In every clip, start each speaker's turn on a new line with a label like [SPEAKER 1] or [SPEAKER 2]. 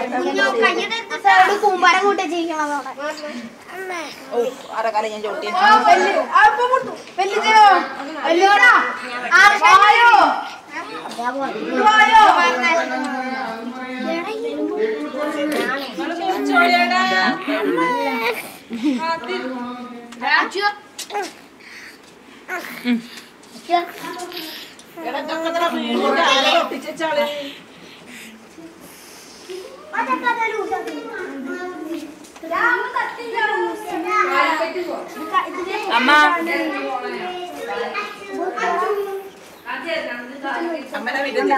[SPEAKER 1] കൂമ്പാരം കൂട്ടി ജീവിക്കണം
[SPEAKER 2] ആരെക്കാലം ഞാൻ ചോട്ടി അമ്മ അമ്മനെ വീട്ടിൽ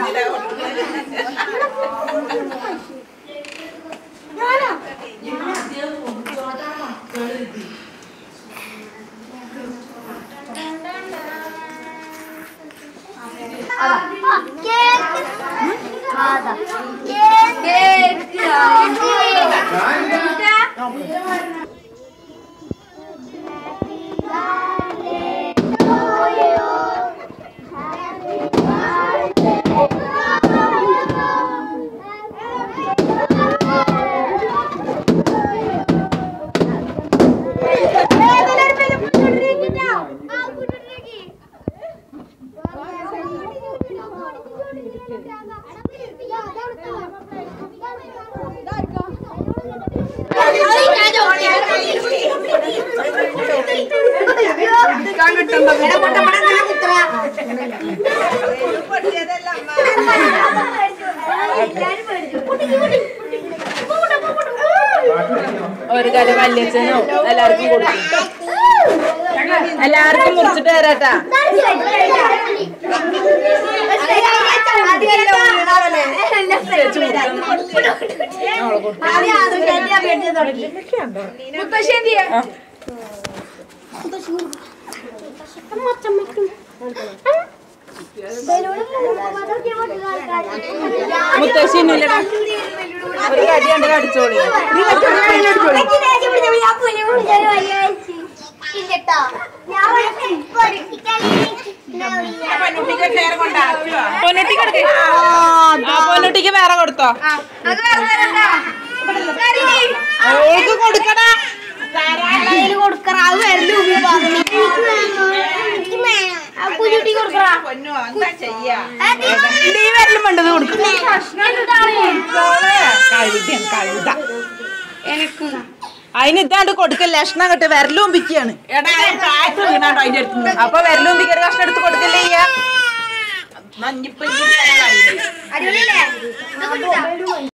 [SPEAKER 2] ഒരു കല വല്യച്ഛനോ എല്ലാവർക്കും കൊടുക്കും എല്ലാവർക്കും മുറിച്ചിട്ട് തരാട്ടാ മുത്തശ്ശിന്നില്ലടാ ഒരു കടിയുണ്ട് കടിച്ചോളി പൊന്നുട്ടിക്ക് വേറെ കൊടുത്തോ ഓൾക്ക് കൊടുക്കടാ അതിന് ഇതാണ്ട് കൊടുക്കല്ലേ കഷ്ണം കെട്ട് വിരലും പിക്കാണ് അപ്പൊ വിരലും പിക്കൊരു കഷ്ണം എടുത്ത് കൊടുക്കല്ലേ ചെയ്യാ